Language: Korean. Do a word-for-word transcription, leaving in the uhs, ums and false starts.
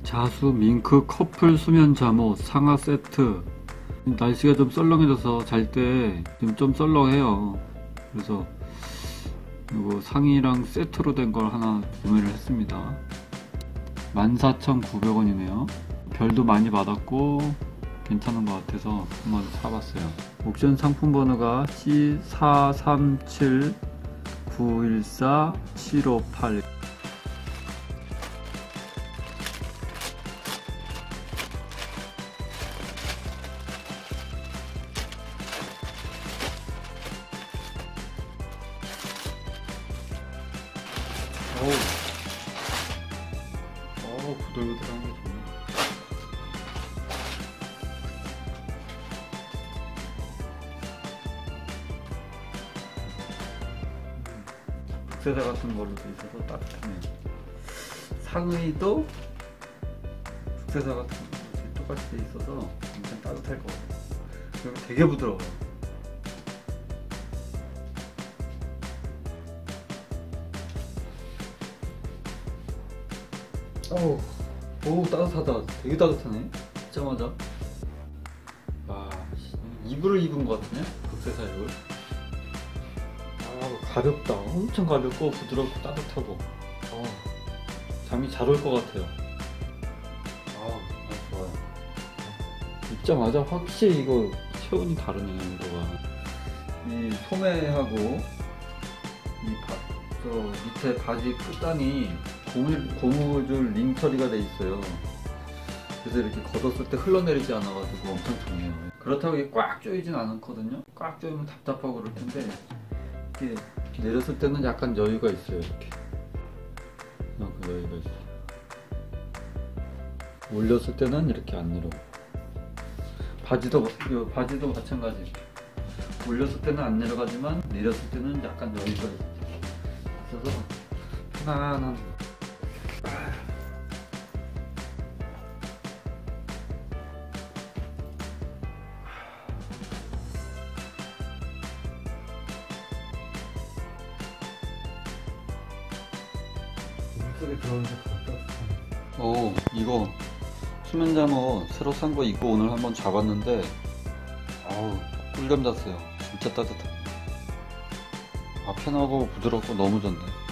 자수 밍크 커플 수면 잠옷 상하 세트. 날씨가 좀 썰렁해져서 잘 때 지금 좀 썰렁해요. 그래서 이거 상의랑 세트로 된 걸 하나 구매를 했습니다. 만 사천구백 원이네요 별도 많이 받았고 괜찮은 것 같아서 한번 사봤어요. 옥션 상품 번호가 씨 사 삼 칠 구 일 사 칠 오 팔. 어우, 어우, 부들부들한 게 좋네. 북세사 같은 걸로 돼 있어서 따뜻하네요. 상의도 북세사 같은 걸로 똑같이 돼 있어서 굉장히 따뜻할 것 같아요. 그리고 되게 부드러워요. 어우, 오 따뜻하다. 되게 따뜻하네. 듣자마자 와, 이불을 입은 것 같으네. 극세사 이불. 아, 가볍다. 엄청 가볍고 부드럽고 따뜻하고 어, 잠이 잘 올 것 같아요. 아, 아주 좋아요. 입자마자 확실히 이거 체온이 다르네. 온도가. 이 소매하고 이 바, 저 밑에 바지 끝단이 고무, 고무줄 링 처리가 돼 있어요. 그래서 이렇게 걷었을 때 흘러내리지 않아가지고 엄청 좋네요. 그렇다고 이게 꽉 조이진 않거든요. 꽉 조이면 답답하고 그럴 텐데 이렇게 내렸을 때는 약간 여유가 있어요. 이렇게 이만큼 여유가 있어요. 올렸을 때는 이렇게 안 내려오고, 바지도 이 바지도 마찬가지. 올렸을 때는 안 내려가지만 내렸을 때는 약간 여유가 있어서 편안한. 물속에 들어오면서 따뜻하네. 오, 이거 수면 잠옷 새로 산 거 입고 오늘 한번 잡았는데 아우 꿀잠 잤어요. 진짜 따뜻해. 아, 편하고 부드럽고 너무 좋네.